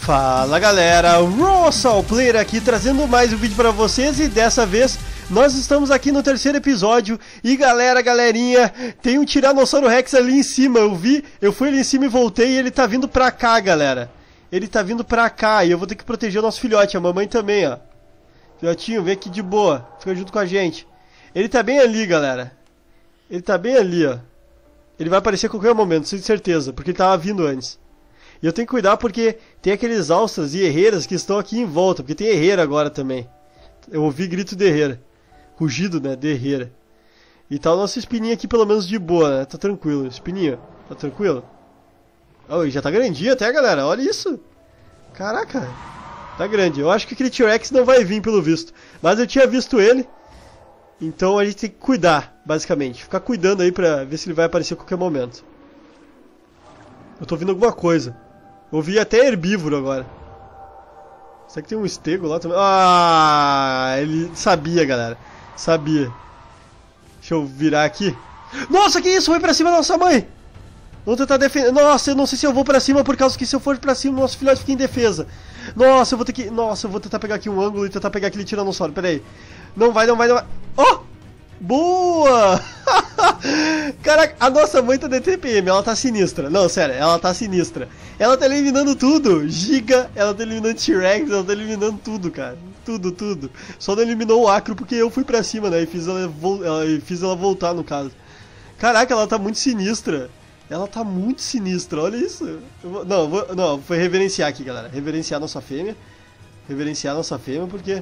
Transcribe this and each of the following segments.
Fala galera, Russell Player aqui trazendo mais um vídeo pra vocês e dessa vez nós estamos aqui no terceiro episódio e galerinha, tem um Tiranossauro Rex ali em cima, eu fui ali em cima e voltei e ele tá vindo pra cá galera. Ele tá vindo pra cá e eu vou ter que proteger o nosso filhote, a mamãe também ó. Filhotinho, vem aqui de boa, fica junto com a gente. Ele tá bem ali galera, ele tá bem ali ó. Ele vai aparecer a qualquer momento, sem certeza, porque ele tava vindo antes. E eu tenho que cuidar porque tem aqueles austras e herreiras que estão aqui em volta, porque tem herreira agora também. Eu ouvi grito de herreira. Rugido, né, de herreira. E tá o nosso espininho aqui pelo menos de boa, né, tá tranquilo. Espininho, tá tranquilo? Oh, já tá grandinho até, galera, olha isso. Caraca, tá grande. Eu acho que aquele T-Rex não vai vir pelo visto. Mas eu tinha visto ele. Então a gente tem que cuidar, basicamente. Ficar cuidando aí pra ver se ele vai aparecer a qualquer momento. Eu tô ouvindo alguma coisa. Ouvi até herbívoro agora. Será que tem um estego lá também? Ah, ele sabia, galera. Sabia. Deixa eu virar aqui. Nossa, que isso? Foi pra cima da nossa mãe. Vamos tentar defender. Nossa, eu não sei se eu vou pra cima por causa que se eu for pra cima, o nosso filhote fica em defesa. Nossa, eu vou ter que... Nossa, eu vou tentar pegar aqui um ângulo e tentar pegar aquele tiranossauro. Pera aí. Não vai. Oh! Boa! Caraca, a nossa mãe tá de TPM, ela tá sinistra. Não, sério, ela tá sinistra. Ela tá eliminando tudo. Giga, ela tá eliminando T-Rex, ela tá eliminando tudo, cara. Tudo. Só não eliminou o Acro porque eu fui pra cima, né? E fiz ela voltar, no caso. Caraca, ela tá muito sinistra. Ela tá muito sinistra, olha isso. Não, foi reverenciar aqui, galera. Reverenciar a nossa fêmea. Reverenciar a nossa fêmea porque...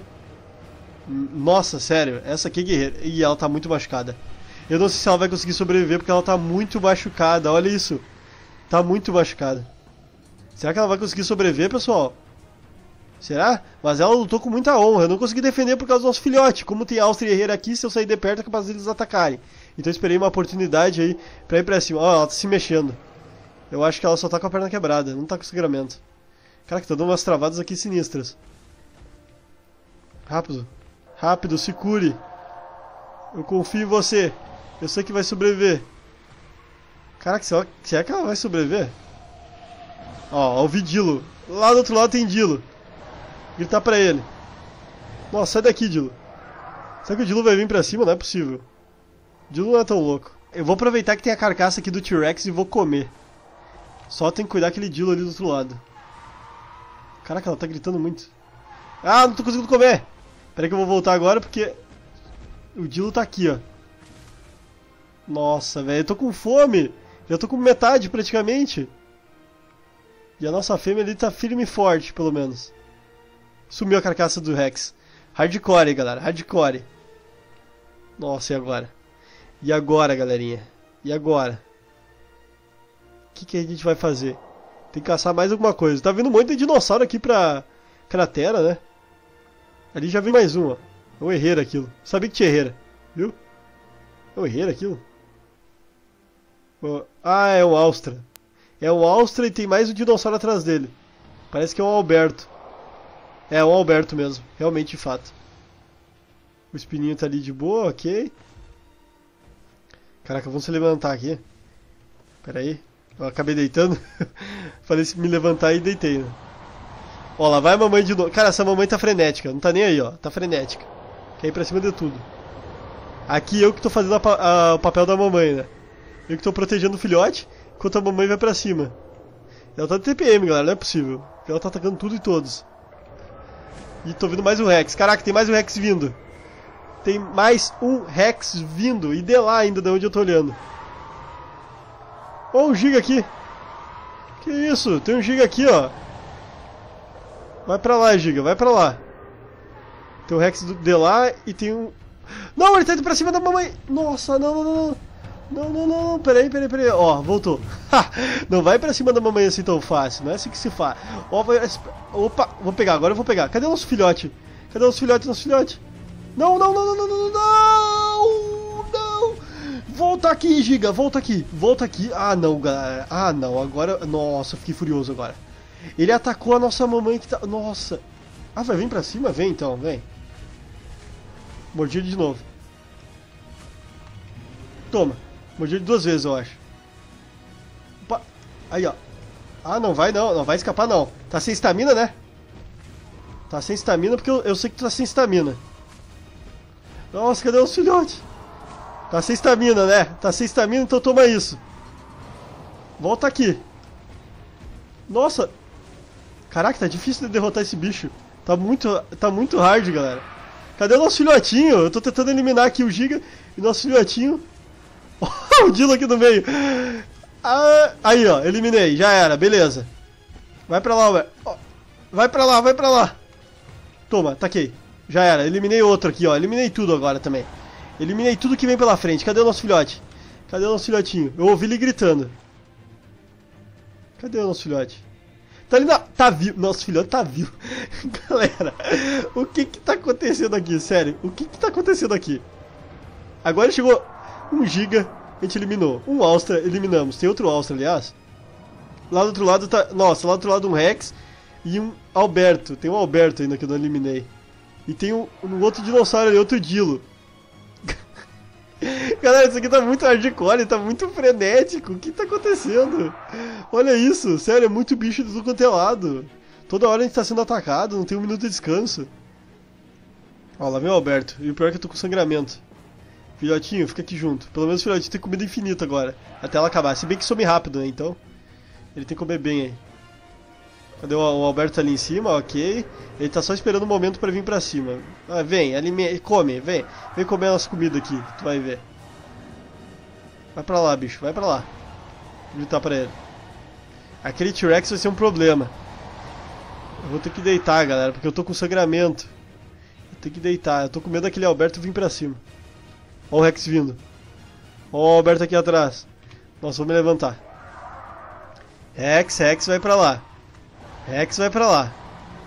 Nossa, sério, essa aqui é guerreira. E ela tá muito machucada. Eu não sei se ela vai conseguir sobreviver porque ela tá muito machucada, olha isso. Tá muito machucada. Será que ela vai conseguir sobreviver, pessoal? Será? Mas ela lutou com muita honra. Eu não consegui defender por causa do nosso filhote. Como tem Áustria e Herreira aqui, se eu sair de perto é capaz deles atacarem. Então eu esperei uma oportunidade aí pra ir pra cima. Ó, ela tá se mexendo. Eu acho que ela só tá com a perna quebrada, não tá com sangramento. Caraca, tá dando umas travadas aqui sinistras. Rápido, se cure. Eu confio em você. Eu sei que vai sobreviver. Caraca, será que ela vai sobreviver? Ó, o Dilo. Lá do outro lado tem Dilo. Gritar pra ele. Nossa, sai daqui, Dilo. Será que o Dilo vai vir pra cima? Não é possível. O Dilo não é tão louco. Eu vou aproveitar que tem a carcaça aqui do T-Rex e vou comer. Só tem que cuidar daquele Dilo ali do outro lado. Caraca, ela tá gritando muito. Ah, não tô conseguindo comer. Peraí que eu vou voltar agora porque... O Dilo tá aqui, ó. Nossa, velho, eu tô com fome. Já tô com metade, praticamente. E a nossa fêmea ali tá firme e forte, pelo menos. Sumiu a carcaça do Rex. Hardcore, galera, hardcore. Nossa, e agora? E agora, galerinha? E agora? O que a gente vai fazer? Tem que caçar mais alguma coisa. Tá vindo um monte de dinossauro aqui pra cratera, né? Ali já vem mais um, ó. É um herreiro aquilo. Sabia que tinha herreira, viu? É um herreiro aquilo? Ah, é um Austra. É um Austra e tem mais um dinossauro atrás dele. Parece que é um Alberto. É um Alberto mesmo, realmente de fato. O espininho tá ali de boa, ok. Caraca, vamos se levantar aqui. Pera aí. Eu acabei deitando. Falei se me levantar e deitei, né? Ó, lá vai a mamãe de novo. Cara, essa mamãe tá frenética. Não tá nem aí, ó. Tá frenética. Quer ir pra cima de tudo. Aqui eu que tô fazendo o papel da mamãe, né? Eu que tô protegendo o filhote, enquanto a mamãe vai pra cima. Ela tá de TPM, galera. Não é possível. Ela tá atacando tudo e todos. E tô vendo mais um Rex. Caraca, tem mais um Rex vindo. Tem mais um Rex vindo. E de lá ainda, de onde eu tô olhando. Ó, um Giga aqui. Que isso? Tem um Giga aqui, ó. Vai pra lá, Giga. Vai pra lá. Tem o Rex de lá e tem um... Não, ele tá indo pra cima da mamãe. Nossa, não. Não. Peraí. Ó, voltou. Não vai pra cima da mamãe assim tão fácil. Não é assim que se faz. Ó, opa, vou pegar. Agora eu vou pegar. Cadê o nosso filhote? Nosso filhote? Não. Volta aqui, Giga. Volta aqui. Ah, não, galera. Ah, não. Agora... Nossa, fiquei furioso agora. Ele atacou a nossa mamãe que tá... Nossa. Ah, vai vir pra cima? Vem então, vem. Mordi ele de novo. Toma. Mordi ele 2 vezes, eu acho. Opa. Aí, ó. Ah, não vai não. Não vai escapar não. Tá sem estamina, né? Tá sem estamina porque eu sei que tu tá sem estamina. Nossa, cadê os filhotes? Tá sem estamina, né? Tá sem estamina, então toma isso. Volta aqui. Nossa. Caraca, tá difícil de derrotar esse bicho. Tá muito hard, galera. Cadê o nosso filhotinho? Eu tô tentando eliminar aqui o Giga e nosso filhotinho. O Dilo aqui no meio. Ah, aí, ó. Eliminei. Já era. Beleza. Vai pra lá, velho. Vai pra lá, vai pra lá. Toma, taquei. Já era. Eliminei outro aqui, ó. Eliminei tudo agora também. Eliminei tudo que vem pela frente. Cadê o nosso filhote? Cadê o nosso filhotinho? Eu ouvi ele gritando. Cadê o nosso filhote? Tá ali na... Tá vivo. Nosso filhote tá vivo. Galera, o que que tá acontecendo aqui? Sério, o que que tá acontecendo aqui? Agora chegou um Giga, a gente eliminou. Um Austra, eliminamos. Tem outro Austra, aliás. Lá do outro lado tá... Nossa, lá do outro lado um Rex e um Alberto. Tem um Alberto ainda que eu não eliminei. E tem um outro dinossauro ali, outro Dilo. Galera, isso aqui tá muito hardcore, tá muito frenético. O que tá acontecendo? Olha isso, sério, é muito bicho de tudo quanto é lado. Toda hora a gente tá sendo atacado, não tem um minuto de descanso. Ó, lá vem o Alberto. E o pior é que eu tô com sangramento. Filhotinho, fica aqui junto. Pelo menos o filhotinho tem comida infinita agora. Até ela acabar. Se bem que some rápido, né? Então, ele tem que comer bem aí. Cadê o Alberto tá ali em cima? Ok. Ele tá só esperando o momento pra vir pra cima. Ah, vem, come, vem. Vem comer a nossa comida aqui, tu vai ver. Vai pra lá, bicho, vai pra lá. Vou gritar pra ele. Aquele T-Rex vai ser um problema. Eu vou ter que deitar, galera, porque eu tô com sangramento. Eu tenho que deitar, eu tô com medo daquele Alberto vir pra cima. Ó o Rex vindo. Ó o Alberto aqui atrás. Nossa, vou me levantar. Rex, vai pra lá. Rex vai pra lá.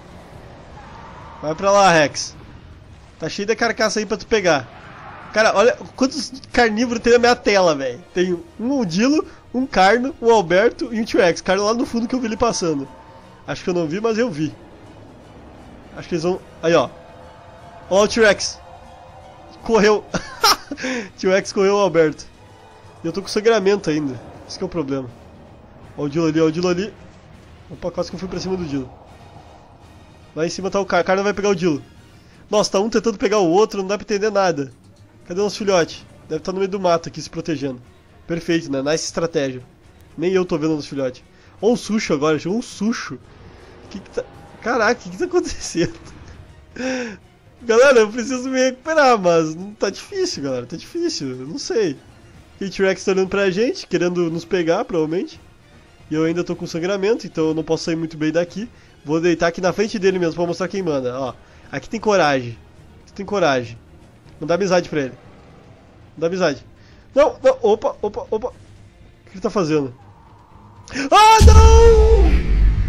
Vai pra lá, Rex. Tá cheio de carcaça aí pra tu pegar. Cara, olha quantos carnívoros tem na minha tela, velho. Tem um Dilo, um Carno, um Alberto e um T-Rex. Carno lá no fundo que eu vi ele passando. Acho que eu não vi, mas eu vi. Acho que eles vão... Aí, ó. Ó o T-Rex. Correu. T-Rex correu o Alberto. E eu tô com sangramento ainda. Esse que é o problema. Ó o Dilo ali, ó o Dilo ali. Opa, quase que eu fui pra cima do Dilo. Lá em cima tá o Carno. O Carno vai pegar o Dilo. Nossa, tá um tentando pegar o outro, não dá pra entender nada. Cadê o nosso filhote? Deve estar no meio do mato aqui se protegendo. Perfeito, né? Nice estratégia. Nem eu tô vendo o nosso filhote. Ó um Sucho agora, chegou um Sucho. Que tá... Caraca, o que tá acontecendo? Galera, eu preciso me recuperar, mas não tá difícil, galera. Tá difícil, eu não sei. O T-Rex tá olhando pra gente, querendo nos pegar, provavelmente. E eu ainda tô com sangramento, então eu não posso sair muito bem daqui. Vou deitar aqui na frente dele mesmo pra mostrar quem manda. Ó, aqui tem coragem. Aqui tem coragem. Não dá amizade pra ele. Não dá amizade. Não, não, opa. O que ele tá fazendo? Ah, não!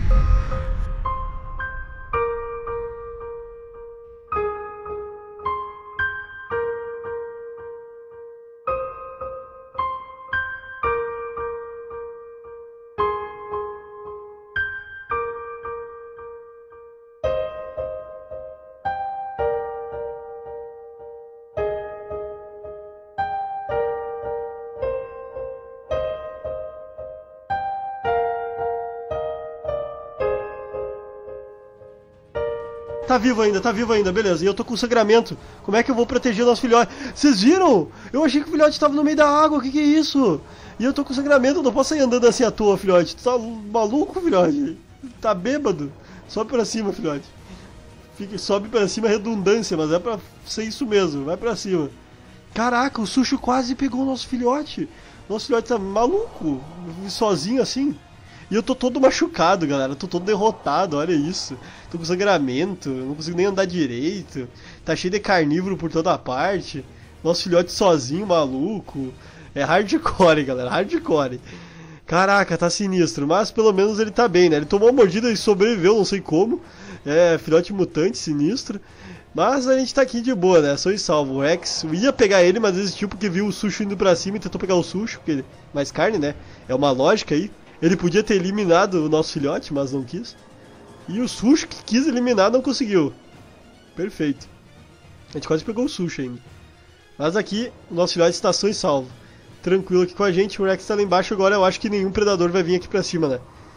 Tá vivo ainda, beleza. E eu tô com sangramento. Como é que eu vou proteger o nosso filhote? Vocês viram? Eu achei que o filhote tava no meio da água, o que é isso? E eu tô com sangramento, eu não posso sair andando assim à toa, filhote. Tu tá maluco, filhote? Tá bêbado? Sobe pra cima, filhote. Sobe pra cima, redundância, mas é pra ser isso mesmo, vai pra cima. Caraca, o Sushi quase pegou o nosso filhote. Nosso filhote tá maluco, sozinho assim. E eu tô todo machucado, galera. Eu tô todo derrotado, olha isso. Tô com sangramento, não consigo nem andar direito. Tá cheio de carnívoro por toda parte. Nosso filhote sozinho, maluco. É hardcore, galera, hardcore. Caraca, tá sinistro. Mas pelo menos ele tá bem, né? Ele tomou uma mordida e sobreviveu, não sei como. É, filhote mutante, sinistro. Mas a gente tá aqui de boa, né? Sou e salvo. O Rex ia pegar ele, mas desistiu porque viu o Sushi indo pra cima e tentou pegar o Sushi, porque ele... mais carne, né? É uma lógica aí. Ele podia ter eliminado o nosso filhote, mas não quis. E o Sushi que quis eliminar não conseguiu. Perfeito. A gente quase pegou o Sushi ainda. Mas aqui, o nosso filhote está são e salvo. Tranquilo aqui com a gente, o Rex tá lá embaixo agora, eu acho que nenhum predador vai vir aqui pra cima, né?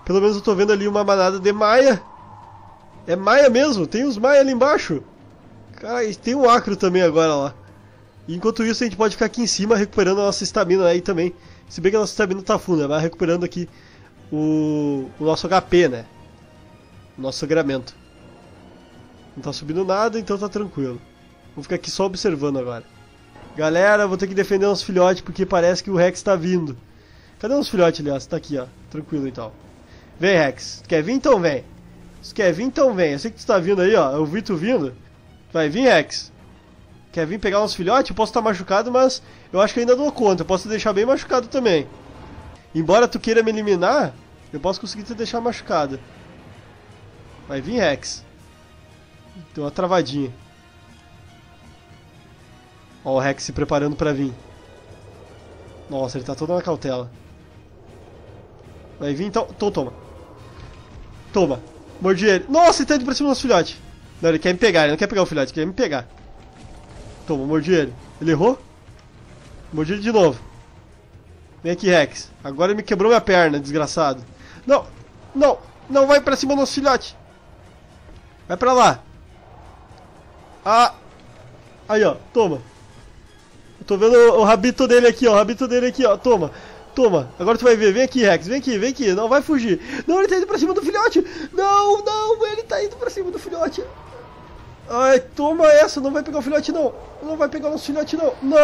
Pelo menos eu tô vendo ali uma manada de maia. É maia mesmo, tem uns maia ali embaixo. Cara, e tem um acro também agora lá. E enquanto isso a gente pode ficar aqui em cima recuperando a nossa estamina aí também. Se bem que a nossa estamina tá full, né? Mas recuperando aqui o nosso HP, né? O nosso sangramento. Não tá subindo nada, então tá tranquilo. Vou ficar aqui só observando agora. Galera, vou ter que defender uns filhotes porque parece que o Rex tá vindo. Cadê os filhotes, aliás? Tá aqui, ó. Tranquilo então. Vem, Rex. Quer vir? Então vem. Se quer vir, então vem. Eu sei que tu tá vindo aí, ó. Eu vi tu vindo. Vai vir, Rex. Quer vir pegar uns filhotes? Eu posso estar machucado, mas eu acho que ainda dou conta. Eu posso te deixar bem machucado também. Embora tu queira me eliminar, eu posso conseguir te deixar machucado. Vai vir, Rex. Deu uma travadinha. Ó o Rex se preparando pra vir. Nossa, ele tá todo na cautela. Vai vir então. Então toma. Toma. Mordi ele. Nossa, ele tá indo pra cima do nosso filhote. Não, ele quer me pegar. Ele não quer pegar o filhote, ele quer me pegar. Toma, mordi ele. Ele errou? Mordi ele de novo. Vem aqui, Rex. Agora ele me quebrou minha perna, desgraçado. Não, não, não vai pra cima do nosso filhote. Vai pra lá. Ah. Aí, ó, toma. Eu tô vendo o rabito dele aqui, ó. O rabito dele aqui, ó. Toma. Toma. Agora tu vai ver. Vem aqui, Rex. Vem aqui, vem aqui. Não vai fugir. Não, ele tá indo pra cima do filhote. Não, não. Ele tá indo pra cima do filhote. Ai, toma essa. Não vai pegar o filhote, não. Não vai pegar o nosso filhote, não. Não.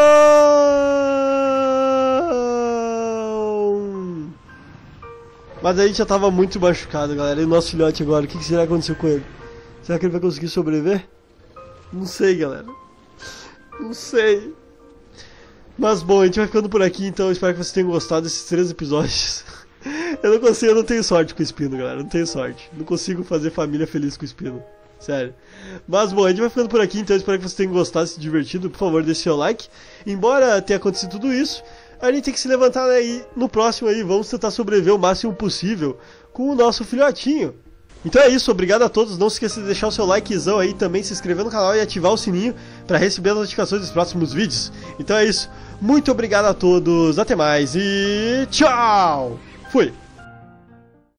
Mas a gente já tava muito machucado, galera. E o nosso filhote agora, o que será que aconteceu com ele? Será que ele vai conseguir sobreviver? Não sei, galera. Não sei. Mas bom, a gente vai ficando por aqui, então eu espero que vocês tenham gostado desses 3 episódios. Eu não tenho sorte com o Espino, galera, não tenho sorte. Não consigo fazer família feliz com o Espino, sério. Mas bom, a gente vai ficando por aqui, então eu espero que vocês tenham gostado, se divertido. Por favor, deixe seu like. Embora tenha acontecido tudo isso, a gente tem que se levantar aí no próximo aí. Vamos tentar sobreviver o máximo possível com o nosso filhotinho. Então é isso, obrigado a todos, não se esqueça de deixar o seu likezão aí, também se inscrever no canal e ativar o sininho para receber as notificações dos próximos vídeos. Então é isso, muito obrigado a todos, até mais e tchau! Fui!